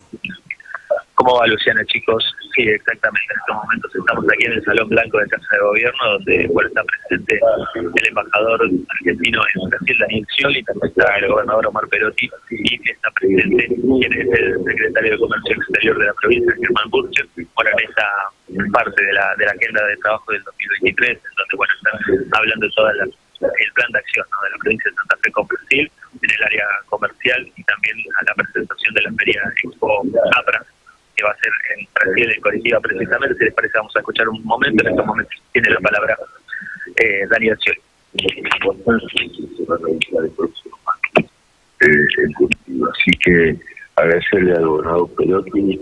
¿Cómo va, Luciana, chicos? Sí, exactamente. En estos momentos estamos aquí en el Salón Blanco de Casa de Gobierno, donde está presente el embajador argentino en Brasil, Daniel Scioli, también está el gobernador Omar Perotti, y está presente quien es el secretario de Comercio Exterior de la provincia, Germán Burcher. Bueno, en esta parte de la agenda de trabajo del 2023, en donde están hablando de todo el plan de acción, ¿no?, de la provincia de Santa Fe con Brasil, en el área comercial, y también a la presentación de la feria Expo APRA, que va a ser en Brasil, en Curitiba precisamente. Si les parece, vamos a escuchar un momento. En estos momentos tiene la palabra Daniel Scioli. Así que agradecerle al gobernador Perotti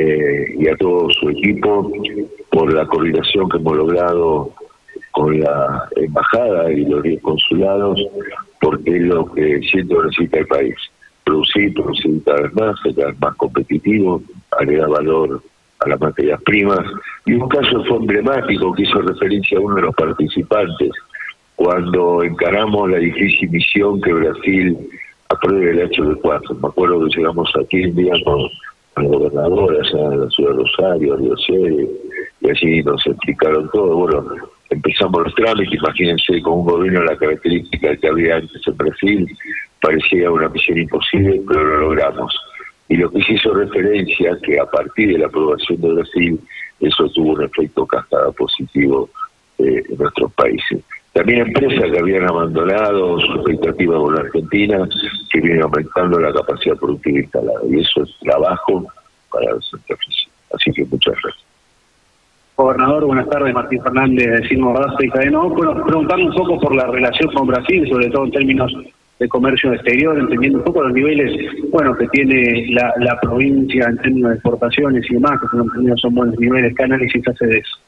y a todo su equipo por la coordinación que hemos logrado con la embajada y los 10 consulados, porque es lo que siento necesita el país. Producir cada vez más, ser cada vez más competitivo, agregar valor a las materias primas. Y un caso fue emblemático que hizo referencia a uno de los participantes, cuando encaramos la difícil misión que Brasil apruebe el HB4. Me acuerdo que llegamos aquí un día con el gobernador allá en la ciudad de Rosario, Río Ceres, y allí nos explicaron todo. Bueno, empezamos los trámites. Imagínense, con un gobierno de la característica que había antes en Brasil, parecía una misión imposible, pero lo logramos. Y lo que se hizo referencia, que a partir de la aprobación de Brasil, eso tuvo un efecto cascada positivo en nuestros países. También empresas que habían abandonado su expectativa con la Argentina, que vienen aumentando la capacidad productiva instalada. Y eso es trabajo para Santa Fe. Así que muchas gracias. Gobernador, buenas tardes. Martín Fernández, de Silmo Raza y Cadena. Bueno, preguntarle un poco por la relación con Brasil, sobre todo en términos de comercio exterior, entendiendo un poco los niveles que tiene la provincia en términos de exportaciones y demás, que son buenos niveles. ¿Qué análisis hace de eso?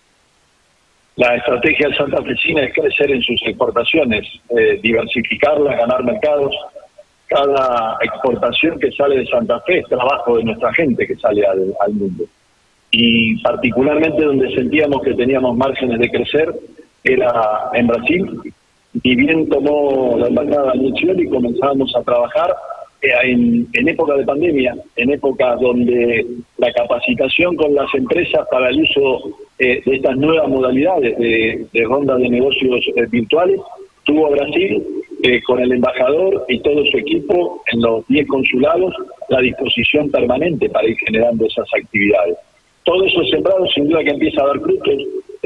La estrategia santafesina es crecer en sus exportaciones, diversificarlas, ganar mercados. Cada exportación que sale de Santa Fe es trabajo de nuestra gente que sale al mundo. Y particularmente donde sentíamos que teníamos márgenes de crecer era en Brasil. Y bien tomó la embajada Daniel Scioli y comenzábamos a trabajar en época de pandemia, en época donde la capacitación con las empresas para el uso de estas nuevas modalidades de ronda de negocios virtuales, tuvo Brasil con el embajador y todo su equipo en los 10 consulados la disposición permanente para ir generando esas actividades. Todo eso sembrado sin duda que empieza a dar frutos.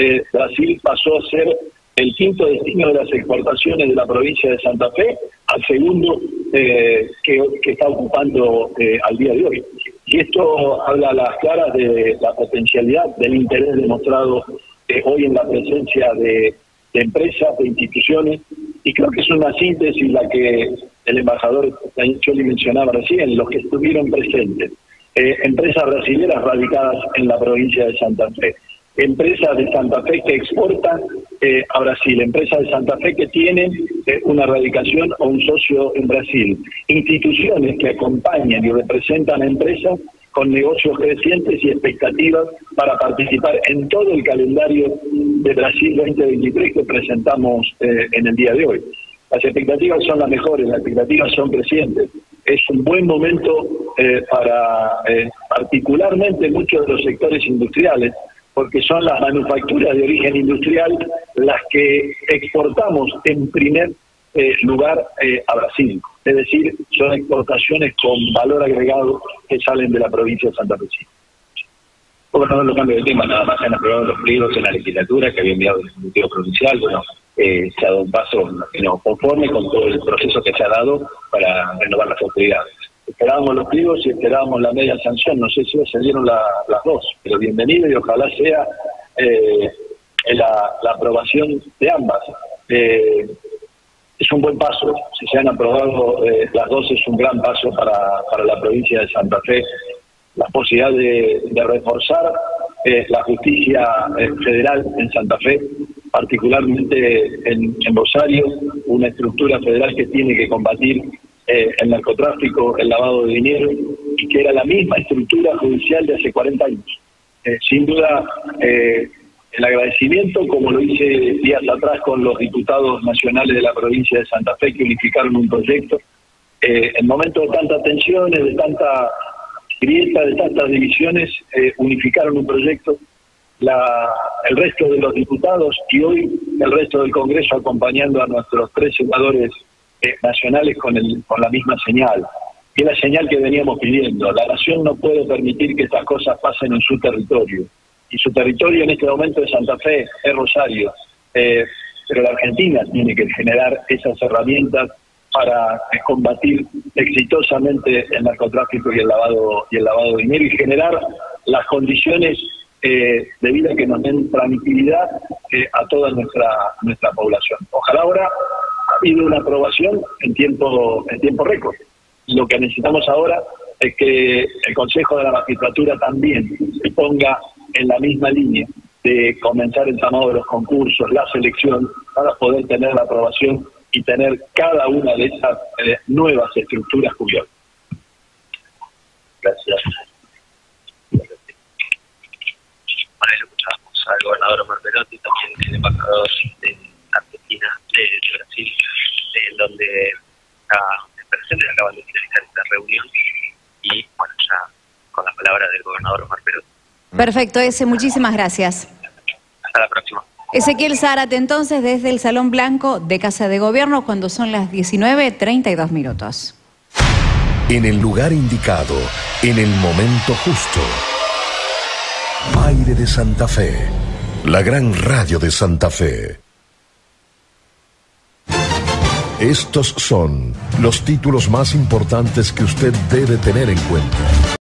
Brasil pasó a ser el quinto destino de las exportaciones de la provincia de Santa Fe, al segundo que está ocupando al día de hoy. Y esto habla a las claras de la potencialidad, del interés demostrado hoy en la presencia de empresas, de instituciones, y creo que es una síntesis la que el embajador Daniel Scioli mencionaba recién, los que estuvieron presentes. Empresas brasileñas radicadas en la provincia de Santa Fe, empresas de Santa Fe que exportan a Brasil, empresas de Santa Fe que tienen una radicación o un socio en Brasil, instituciones que acompañan y representan a empresas con negocios crecientes y expectativas para participar en todo el calendario de Brasil 2023 que presentamos en el día de hoy. Las expectativas son las mejores, las expectativas son crecientes. Es un buen momento para particularmente muchos de los sectores industriales, porque son las manufacturas de origen industrial las que exportamos en primer lugar a Brasil. Es decir, son exportaciones con valor agregado que salen de la provincia de Santa Fe. Gobernador, lo cambio de tema, nada más se han aprobado los pliegos en la legislatura que había enviado el Ejecutivo Provincial. Se ha dado un paso conforme con todo el proceso que se ha dado para renovar las autoridades. Esperábamos los pliegos y esperábamos la media sanción. No sé si se dieron las dos, pero bienvenido y ojalá sea la aprobación de ambas. Es un buen paso. Si se han aprobado las dos, es un gran paso para la provincia de Santa Fe. La posibilidad de reforzar la justicia federal en Santa Fe, particularmente en Rosario, una estructura federal que tiene que combatir el narcotráfico, el lavado de dinero, y que era la misma estructura judicial de hace 40 años. Sin duda, el agradecimiento, como lo hice días atrás con los diputados nacionales de la provincia de Santa Fe, que unificaron un proyecto, en momentos de tantas tensiones, de tanta grieta de tantas divisiones, unificaron un proyecto, el resto de los diputados y hoy el resto del Congreso acompañando a nuestros 3 senadores nacionales con la misma señal, que es la señal que veníamos pidiendo. La nación no puede permitir que estas cosas pasen en su territorio, y su territorio en este momento es Santa Fe, es Rosario, pero la Argentina tiene que generar esas herramientas para combatir exitosamente el narcotráfico y el lavado de dinero, y generar las condiciones de vida que nos den tranquilidad a toda nuestra población. Ojalá ahora ha habido una aprobación en tiempo récord. Lo que necesitamos ahora es que el Consejo de la Magistratura también se ponga en la misma línea de comenzar el llamado de los concursos, la selección, para poder tener la aprobación y tener cada una de esas nuevas estructuras cubiertas. Gracias. Bueno, ahí lo escuchábamos al gobernador Omar Perotti, también el embajador de Argentina, de Brasil, donde está presente, acaban de finalizar esta reunión, y bueno, ya con la palabra del gobernador Omar Perotti. Perfecto, muchísimas gracias. Hasta la próxima. Ezequiel Zárate, entonces, desde el Salón Blanco de Casa de Gobierno, cuando son las 19:32. En el lugar indicado, en el momento justo. Aire de Santa Fe, la gran radio de Santa Fe. Estos son los títulos más importantes que usted debe tener en cuenta.